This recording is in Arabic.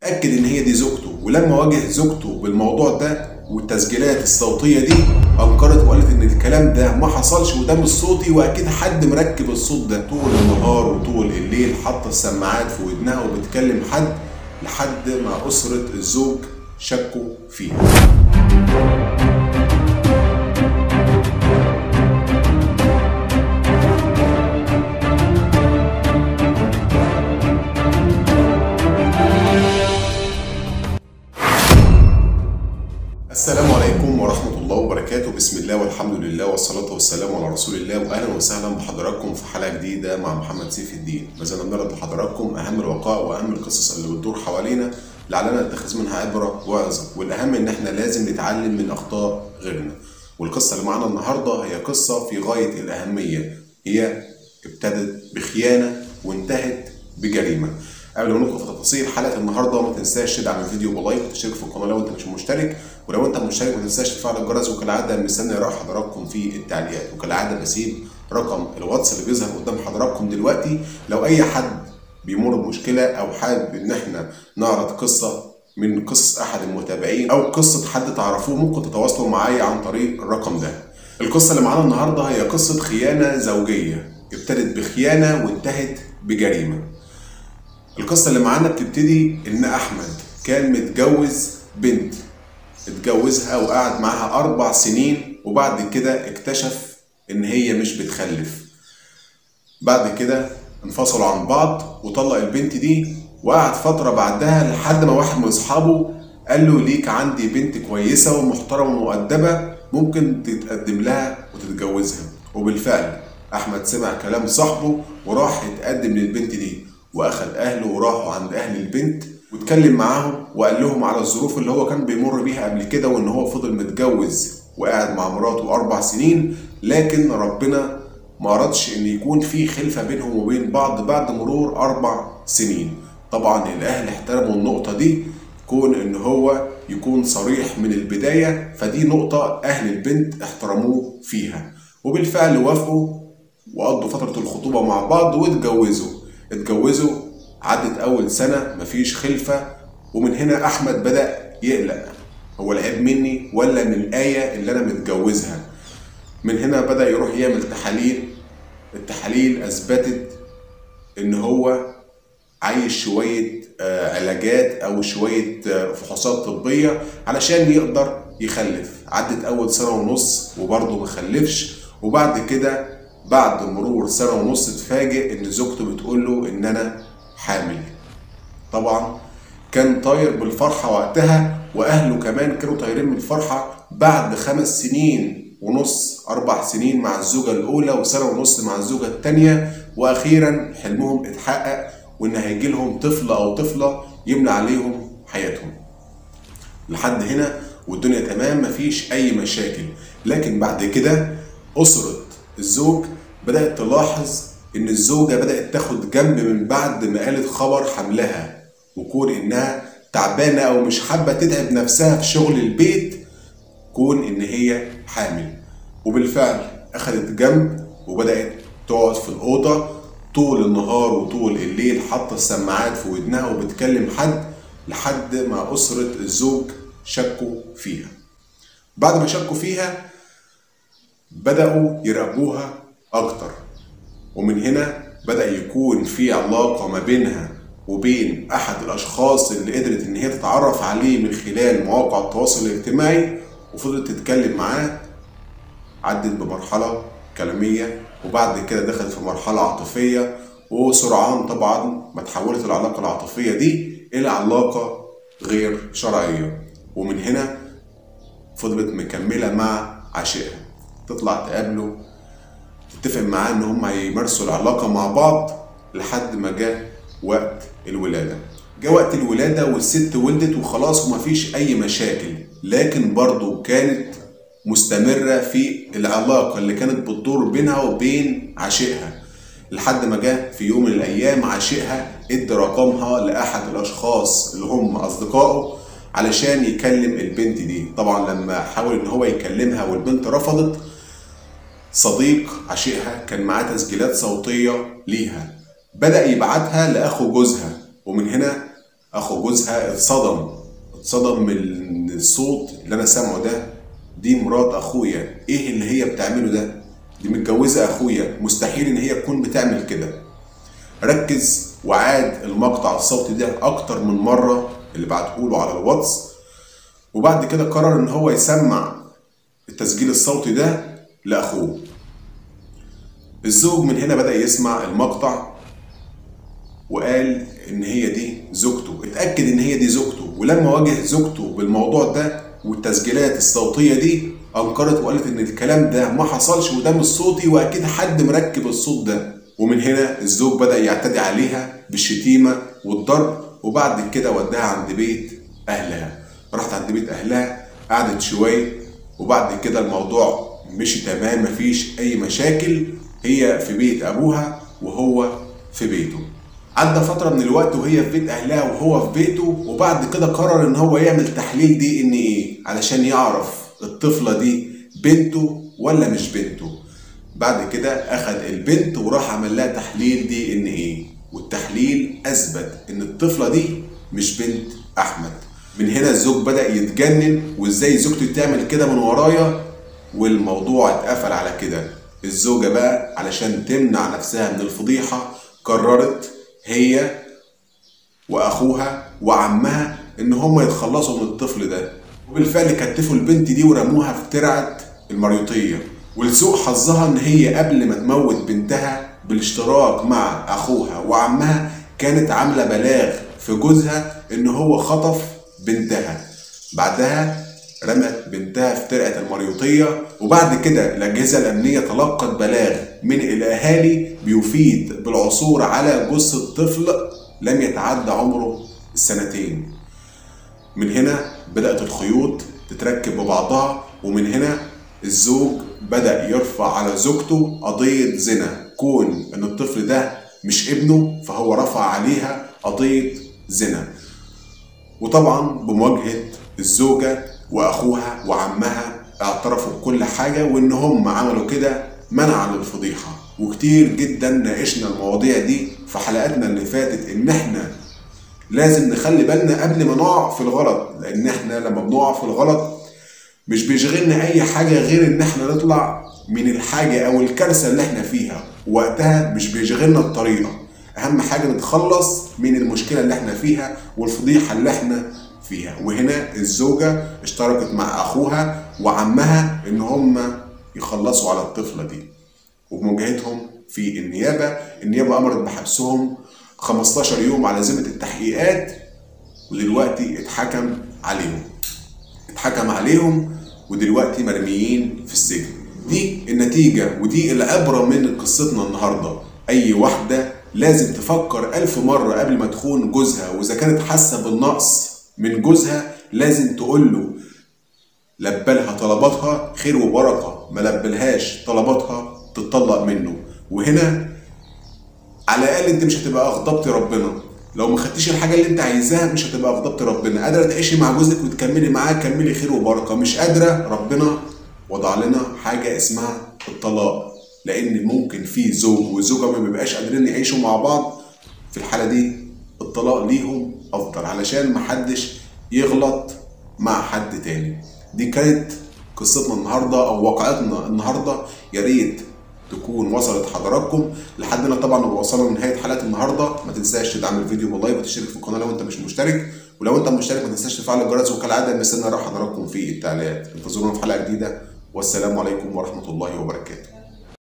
أكد إن هي دي زوجته، ولما واجه زوجته بالموضوع ده والتسجيلات الصوتية دي أنكرت وقالت إن الكلام ده ما حصلش وده مش صوتي، وأكيد حد مركب الصوت ده. طول النهار وطول الليل حاطة السماعات في ودنها وبتكلم حد لحد ما أسرة الزوج شكوا فيها. السلام عليكم ورحمة الله وبركاته. بسم الله والحمد لله والصلاة والسلام على رسول الله، وأهلا وسهلا بحضراتكم في حلقة جديدة مع محمد سيف الدين. ما زلنا بنعرض لحضراتكم أهم الوقائع وأهم القصص اللي بتدور حوالينا لعلنا نتخذ منها عبرة وعظة، والأهم إن احنا لازم نتعلم من أخطاء غيرنا. والقصة اللي معانا النهاردة هي قصة في غاية الأهمية، هي ابتدت بخيانة وانتهت بجريمة. قبل ما ندخل في تفاصيل حلقه النهارده ما تنساش تدعم الفيديو بلايك وتشترك في القناه لو انت مش مشترك، ولو انت مشترك ما تنساش تفعل الجرس، وكالعاده مستني اراء حضراتكم في التعليقات. وكالعاده بسيب رقم الواتس اللي بيظهر قدام حضراتكم دلوقتي لو اي حد بيمر بمشكله او حابب ان احنا نعرض قصه من قصص احد المتابعين او قصه حد تعرفوه، ممكن تتواصلوا معايا عن طريق الرقم ده. القصه اللي معانا النهارده هي قصه خيانه زوجيه ابتدت بخيانه وانتهت بجريمه. القصة اللي معانا بتبتدي إن أحمد كان متجوز بنت، اتجوزها وقعد معاها 4 سنين، وبعد كده اكتشف إن هي مش بتخلف. بعد كده انفصلوا عن بعض وطلق البنت دي، وقعد فترة بعدها لحد ما واحد من أصحابه قال له ليك عندي بنت كويسة ومحترمة ومؤدبة ممكن تتقدم لها وتتجوزها. وبالفعل أحمد سمع كلام صاحبه وراح يتقدم للبنت دي، واخد اهله وراحوا عند اهل البنت واتكلم معاهم وقال لهم على الظروف اللي هو كان بيمر بيها قبل كده، وان هو فضل متجوز وقاعد مع مراته 4 سنين، لكن ربنا ما أردش ان يكون في خلفة بينهم وبين بعض بعد مرور 4 سنين. طبعا الاهل احترموا النقطة دي، كون ان هو يكون صريح من البداية، فدي نقطة اهل البنت احترموه فيها. وبالفعل وافقوا وقضوا فترة الخطوبة مع بعض اتجوزوا. عدت أول سنة مفيش خلفة، ومن هنا أحمد بدأ يقلق، هو العيب مني ولا من الآية اللي أنا متجوزها؟ من هنا بدأ يروح يعمل تحاليل. التحاليل أثبتت إن هو عايش شوية علاجات أو شوية فحوصات طبية علشان يقدر يخلف. عدت أول سنة ونص وبرضه مخلفش، وبعد كده بعد مرور سنة ونص اتفاجئ ان زوجته بتقول له ان انا حامل. طبعا كان طاير بالفرحة وقتها، واهله كمان كانوا طايرين من الفرحة بعد 5 سنين ونص، 4 سنين مع الزوجة الاولى وسنة ونص مع الزوجة التانية، واخيرا حلمهم اتحقق وان هيجي لهم طفل او طفلة يملى عليهم حياتهم. لحد هنا والدنيا تمام مفيش اي مشاكل. لكن بعد كده اسرة الزوج بدأت تلاحظ إن الزوجة بدأت تاخد جنب من بعد ما قالت خبر حملها، وكون إنها تعبانة أو مش حابة تتعب نفسها في شغل البيت، كون إن هي حامل. وبالفعل أخدت جنب وبدأت تقعد في الأوضة طول النهار وطول الليل حاطة السماعات في ودنها وبتكلم حد لحد ما أسرة الزوج شكوا فيها. بعد ما شكوا فيها بدأوا يراقبوها أكتر، ومن هنا بدأ يكون في علاقة ما بينها وبين أحد الأشخاص اللي قدرت إن هي تتعرف عليه من خلال مواقع التواصل الاجتماعي، وفضلت تتكلم معاه. عدت بمرحلة كلامية وبعد كده دخلت في مرحلة عاطفية، وسرعان طبعا ما تحولت العلاقة العاطفية دي إلى علاقة غير شرعية. ومن هنا فضلت مكملة مع عشيقها، تطلع تقابله، تتفق معاه ان هم هيمارسوا العلاقه مع بعض لحد ما جاء وقت الولاده. جاء وقت الولاده والست ولدت وخلاص ومفيش اي مشاكل، لكن برضو كانت مستمره في العلاقه اللي كانت بتدور بينها وبين عشيقها، لحد ما جاء في يوم من الايام عشيقها ادى رقمها لاحد الاشخاص اللي هم اصدقائه علشان يكلم البنت دي. طبعا لما حاول ان هو يكلمها والبنت رفضت، صديق عشيقها كان معاه تسجيلات صوتية ليها، بدأ يبعتها لأخو جوزها، ومن هنا اخو جوزها اتصدم من الصوت اللي انا سامعه ده. دي مرات اخويا، ايه اللي هي بتعمله ده؟ دي متجوزه اخويا، مستحيل ان هي تكون بتعمل كده. ركز وعاد المقطع الصوتي ده اكتر من مره اللي بعتهوله على الواتس، وبعد كده قرر ان هو يسمع التسجيل الصوتي ده لاخوه. الزوج من هنا بدأ يسمع المقطع وقال ان هي دي زوجته، اتأكد ان هي دي زوجته. ولما واجه زوجته بالموضوع ده والتسجيلات الصوتية دي، انكرت وقالت ان الكلام ده ما حصلش وده مش صوتي واكيد حد مركب الصوت ده. ومن هنا الزوج بدأ يعتدي عليها بالشتيمة والضرب، وبعد كده وداها عند بيت اهلها. راحت عند بيت اهلها، قعدت شوية، وبعد كده الموضوع مشي تمام، مفيش اي مشاكل. هي في بيت ابوها وهو في بيته. عدى فترة من الوقت وهي في بيت اهلها وهو في بيته، وبعد كده قرر ان هو يعمل تحليل DNA علشان يعرف الطفلة دي بنته ولا مش بنته. بعد كده اخد البنت وراح عمل لها تحليل DNA، والتحليل اثبت ان الطفلة دي مش بنت احمد. من هنا الزوج بدأ يتجنن، وازاي زوجتي تعمل كده من ورايا، والموضوع اتقفل على كده. الزوجة بقى علشان تمنع نفسها من الفضيحة قررت هي واخوها وعمها ان هم يتخلصوا من الطفل ده، وبالفعل كتفوا البنت دي ورموها في ترعة المريوطية. ولسوء حظها ان هي قبل ما تموت بنتها بالاشتراك مع اخوها وعمها كانت عاملة بلاغ في جوزها ان هو خطف بنتها. بعدها رمت بنتها في ترعة المريوطية، وبعد كده الأجهزة الأمنية تلقت بلاغ من الأهالي بيفيد بالعثور على جثة طفل لم يتعدى عمره السنتين. من هنا بدأت الخيوط تتركب ببعضها، ومن هنا الزوج بدأ يرفع على زوجته قضية زنا. كون إن الطفل ده مش ابنه فهو رفع عليها قضية زنا. وطبعا بمواجهة الزوجة واخوها وعمها اعترفوا بكل حاجة، وان هم عملوا كده منعا للفضيحة. وكتير جدا ناقشنا المواضيع دي في حلقاتنا اللي فاتت، ان احنا لازم نخلي بالنا قبل ما نقع في الغلط، لان احنا لما بنقع في الغلط مش بيشغلنا اي حاجة غير ان احنا نطلع من الحاجة او الكارثة اللي احنا فيها، وقتها مش بيشغلنا الطريقة. اهم حاجة نتخلص من المشكلة اللي احنا فيها والفضيحة اللي احنا فيها. وهنا الزوجة اشتركت مع اخوها وعمها ان هم يخلصوا على الطفلة دي، وبمواجهتهم في النيابة امرت بحبسهم 15 يوم على ذمة التحقيقات. ودلوقتي اتحكم عليهم ودلوقتي مرميين في السجن. دي النتيجة ودي العبرة من قصتنا النهاردة. اي واحدة لازم تفكر 1000 مرة قبل ما تخون جوزها، واذا كانت حاسة بالنقص من جوزها لازم تقول له لبلها طلباتها خير وبركة، ما لبلهاش طلباتها تتطلق منه. وهنا على الاقل انت مش هتبقى اغضبتي ربنا. لو ما خدتيش الحاجه اللي انت عايزاها مش هتبقى اغضبتي ربنا. قادره تعيشي مع جوزك وتكملي معاه، كملي خير وبركه. مش قادره، ربنا وضع لنا حاجه اسمها الطلاق، لان ممكن في زوج وزوجه ما بيبقاش قادرين يعيشوا مع بعض. في الحاله دي الطلاق ليهم افضل علشان محدش يغلط مع حد تاني. دي كانت قصتنا النهارده او واقعتنا النهارده. يا ريت تكون وصلت حضراتكم لحدنا. طبعا وصلنا لنهايه حلقه النهارده. ما تنساش تدعم الفيديو باللايك وتشترك في القناه لو انت مش مشترك، ولو انت مشترك ما تنساش تفعل الجرس. وكالعاده مستني اراء حضراتكم في التعليقات. انتظرونا في حلقه جديده، والسلام عليكم ورحمه الله وبركاته.